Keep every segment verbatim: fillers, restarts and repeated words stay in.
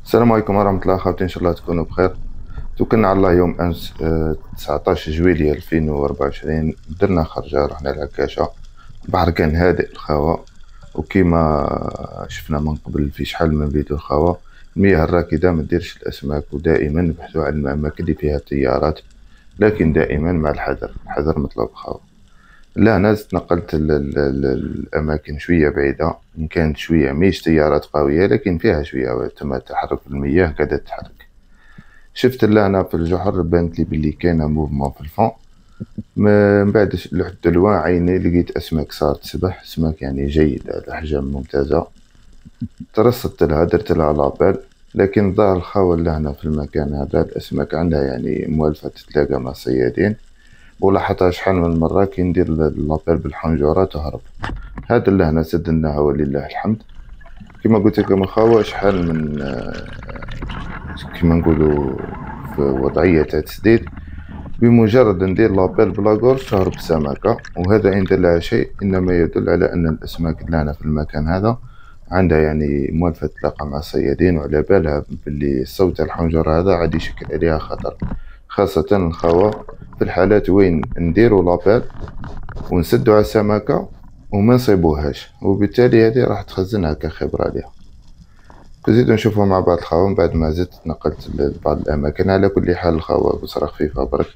السلام عليكم ورحمة الله أخواتي، إن شاء الله تكونوا بخير. توكلنا على الله يوم أمس آه، تسعطاش جويلية ألفين وأربعة وعشرين درنا خرجة، رحنا العكاشة. البحر كان هادئ الخاوة، وكيما شفنا من قبل في شحال من فيديو الخاوة. المياه الراكدة ما ديرش الأسماك، ودائما نبحثوا عن الأماكن اللي فيها تيارات، لكن دائما مع الحذر. الحذر مطلوب خاوة. لا أنا تنقلت ل- ل- ل- الأماكن شوية بعيدة، إن كانت شوية ميش تيارات قوية لكن فيها شوية تم تحرك المياه قاعدة تتحرك. شفت اللي أنا في الجحر بانت لي بلي كاينة موفمون في الفون. من بعد لحد دلوا عيني لقيت أسماك صارت تسبح، أسماك يعني جيدة الأحجام ممتازة. ترصدت لها درت لها لابيل، لكن ظهر الخاوة اللي هنا في المكان هذا الأسماك عندها يعني موالفة تتلاقى مع الصيادين، ولاحظتها شحال من مرة كي ندير لابيل بالحنجرة تهرب. هذا اللي هنا سدناها ولله الحمد. كما قلت لكم الخاوة شحال من آه، كما نقولوا في وضعية تاع تسديد، بمجرد ندير لابيل بلا غورج تهرب السمكة، وهذا إن دل على شيء إنما يدل على أن الأسماك اللي هنا في المكان هذا عندها يعني موالفة تلاقى مع الصيادين، وعلى بالها باللي صوت الحنجرة هذا عاد يشكل عليها خطر، خاصة الخاوة في الحالات وين نديرو لابيل ونسدو على السمكة وما نصيبوهاش، وبالتالي هذه راح تخزنها كخبرة ليها. نزيدو نشوفو مع بعض الخاوة من بعد ما زدت نقلت لبعض الأماكن. على كل حال الخاوة بصرة خفيفة برك،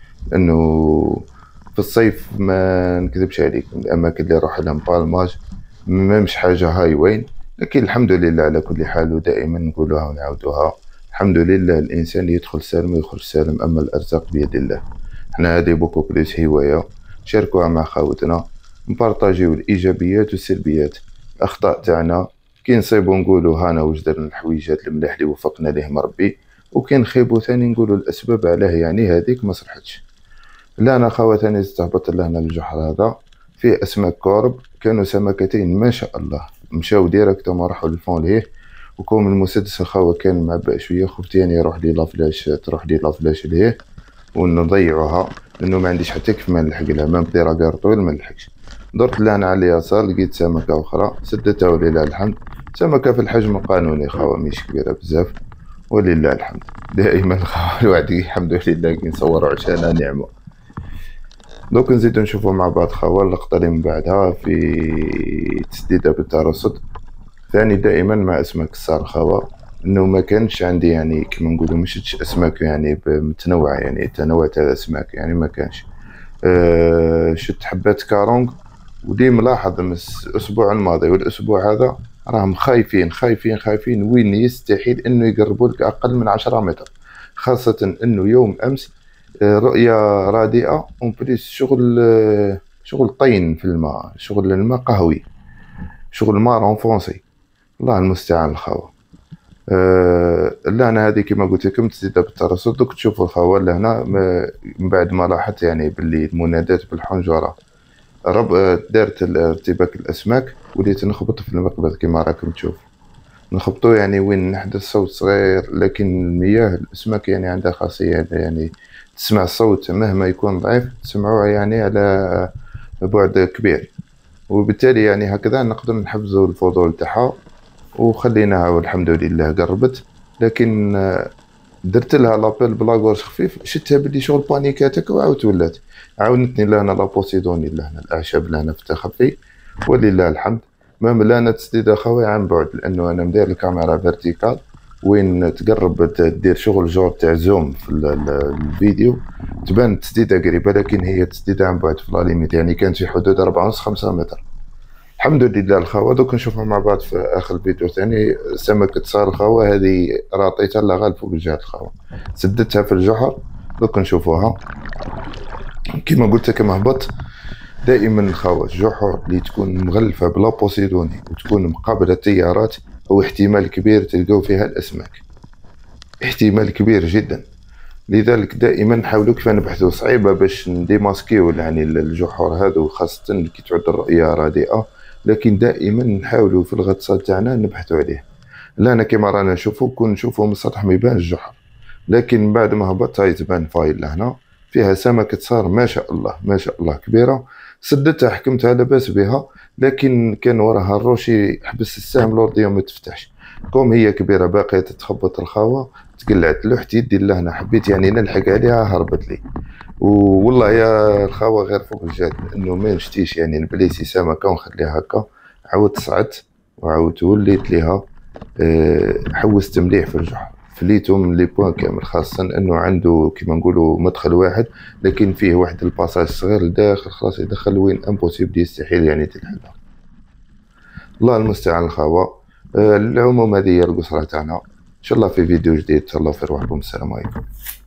لأنه في الصيف ما نكذبش عليك الأماكن اللي نروح لهم بالماج ما مش حاجة هاي وين، لكن الحمد لله على كل حال. ودائما نقولوها ونعاودوها، الحمد لله الإنسان يدخل سالم ويخرج سالم، أما الأرزاق بيد الله. احنا هذه بوكو بليس هواية شاركوها مع خاوتنا، نبارطاجيو الإيجابيات والسلبيات، الأخطاء تاعنا كي نصيبو نقولو هانا واش درنا الحويجات الملاح اللي وفقنا ليهم ربي، وكي نخيبو ثاني نقولو الأسباب علاه يعني هذيك ما صلحتش. لا أنا خاوة ثاني استهبط لهنا الجحر هذا فيه أسماك كورب، كانوا سمكتين ما شاء الله، مشاو ديريكتوم راحوا للفون ليه. وكون المسدس الخاوة كان معبأ شوية، خفت يعني يروح لي لافلاش تروح لي لافلاش ليه ونضيعوها، لأنه ما عنديش حتى كيف ما نلحق لها، ما بدي راقار طويل ما نلحقش. درت لهنا على اليسار لقيت سمكة أخرى سدتها ولله الحمد. سمكة في الحجم القانوني خاوة مش كبيرة بزاف ولله الحمد. دائما خاوة الواحد الحمد لله كي نصورو عشانها نعمة. دوك نزيدو نشوفو مع بعض خاوة اللقطة اللي من بعدها في تسديدة بالترصد. ثاني دائما مع أسماك الصار خاوة، انه ما كانش عندي يعني كما نقولوا مشيتش اسماك يعني متنوعه، يعني التنوع تاع الاسماك يعني ما كانش. أه شت حبات كارونغ، ودي ملاحظ من الاسبوع الماضي والاسبوع هذا راهم خايفين خايفين خايفين، وين يستحيل انه يقربوا لك اقل من عشرة متر، خاصه انه يوم امس آه، رؤيه رديئه ومبليس شغل آه، شغل طين في الماء، شغل الماء قهوي، شغل الماء رونفونسي. الله المستعان الخاوه. أه لا انا هذه كما قلت لكم تزيد بالترصد. دوك تشوفوا الخوال لهنا من بعد ما لاحظت يعني باللي المنادات بالحنجره رب آه، دارت ارتباك الاسماك، وليت نخبط في المقبض كما راكم تشوف، نخبطو يعني وين نحدث صوت صغير، لكن المياه الاسماك يعني عندها خاصيه يعني تسمع الصوت مهما يكون ضعيف تسمعوه يعني على بعد كبير، وبالتالي يعني هكذا نقدر نحفزوا الفضول تاعها. وخليناها والحمد لله قربت، لكن آه، درت لها لابيل بلا غورج خفيف، شتها بلي شغل بانيكاتك وعاودت ولات. عاونتني لهنا لا بوسيدوني لهنا الاعشاب لهنا في التخفي ولله الحمد. مام لهنا تسديده خويا عن بعد، لانه انا مدير الكاميرا فيرتيكال وين تقرب دير شغل جور تاع زوم في ال- ال- الفيديو تبان تسديده قريبه، لكن هي تسديده عن بعد في لا ليميت، يعني كانت في حدود أربعة ونص خمسة متر. الحمد لله الخوا. دوك نشوفها مع بعض في اخر الفيديو ثاني. سمكة صار الخوا هذه راطيتها لا غالب فوق الجهة الخوا، سدتها في الجحر. دوك نشوفوها كما قلت لكم هبط. دائما الخوا الجحر اللي تكون مغلفة بلا بوسيدوني وتكون مقابلة تيارات هو احتمال كبير تلقاو فيها الاسماك، احتمال كبير جدا. لذلك دائما نحاولوا كيف نبحثوا صعيبه باش نديماسكيو يعني الجحور هذو، خاصه كي تعود الرؤيه رديئه، لكن دائما نحاولوا في الغطسات تاعنا نبحثوا عليه. لا انا كيما رانا نشوفوا كون نشوفوا من السطح ما يبانش الجحر، لكن بعد ما هبط هاي تبان فايل لهنا فيها سمكة صار ما شاء الله ما شاء الله كبيرة. سدتها حكمتها لاباس بها، لكن كان وراها الروشي حبس السهم الأرضية ما تفتحش. كوم هي كبيره باقيه تتخبط الخاوه، تقلعت لوحتي دير لهنا، حبيت يعني نلحق عليها هربت لي. والله يا الخاوه غير فوق الجاد، لانه ما نشتيش يعني نبليسي سمكه ونخليها هكا. عاود صعدت وعاود وليت ليها. أه حوست مليح في الجحر، فليتو من لي بوان كامل، خاصة انه عنده كيما نقولوا مدخل واحد لكن فيه واحد الباساج صغير لداخل، خلاص يدخل وين امبوسيبل، يستحيل يعني تلحقها. الله المستعان الخاوة. أه العموم هذه هي القصرة تاعنا، ان شاء الله في فيديو جديد، تهلاو في رواحكم، السلام عليكم.